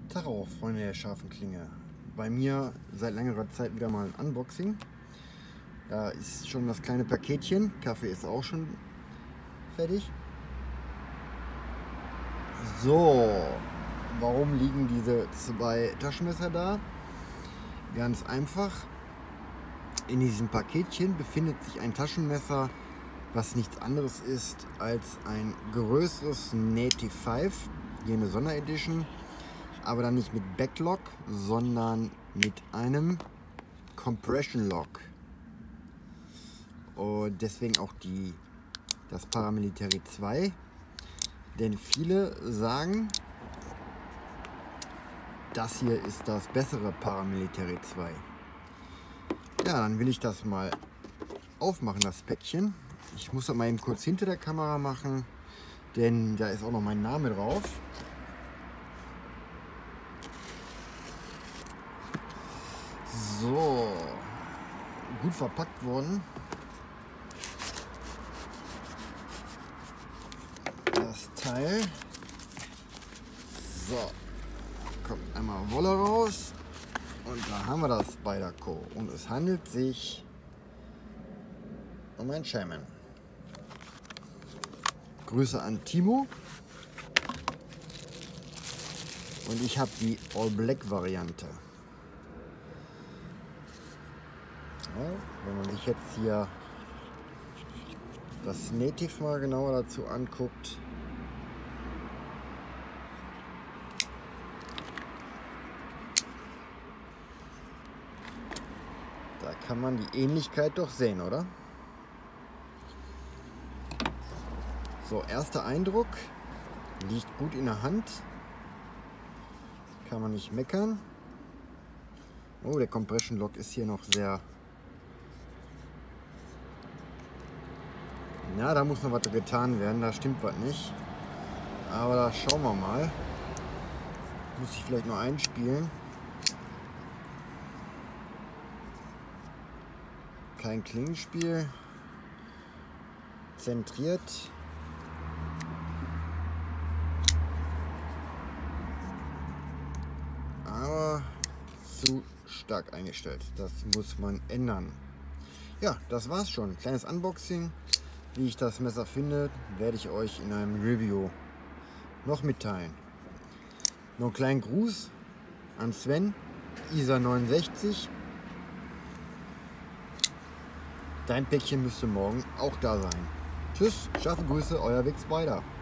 Tag auch, Freunde der scharfen Klinge. Bei mir seit längerer Zeit wieder mal ein Unboxing. Da ist schon das kleine Paketchen. Kaffee ist auch schon fertig. So, warum liegen diese zwei Taschenmesser da? Ganz einfach. In diesem Paketchen befindet sich ein Taschenmesser, was nichts anderes ist als ein größeres Native 5, hier eine Sonderedition, aber dann nicht mit Backlock, sondern mit einem Compression Lock. Und deswegen auch das Paramilitary 2, denn viele sagen, das hier ist das bessere Paramilitary 2. Ja, dann will ich das mal aufmachen, das Päckchen. Ich muss das mal eben kurz hinter der Kamera machen, denn da ist auch noch mein Name drauf. So, gut verpackt worden. Das Teil. So, kommt einmal Wolle raus und da haben wir das Spyderco. Und es handelt sich um ein Shaman. Grüße an Timo. Und ich habe die All Black Variante. Ja, wenn man sich jetzt hier das Native mal genauer dazu anguckt, da kann man die Ähnlichkeit doch sehen, oder? So, erster Eindruck, liegt gut in der Hand, kann man nicht meckern. Oh, der Compression Lock ist hier noch sehr... Ja, da muss noch was getan werden, da stimmt was nicht. Aber da schauen wir mal. Muss ich vielleicht noch einspielen. Kein Klingenspiel. Zentriert. Aber zu stark eingestellt. Das muss man ändern. Ja, das war's schon. Kleines Unboxing. Wie ich das Messer finde, werde ich euch in einem Review noch mitteilen. Noch einen kleinen Gruß an Sven, ISA69. Dein Päckchen müsste morgen auch da sein. Tschüss, scharfe Grüße, euer Vic Spider.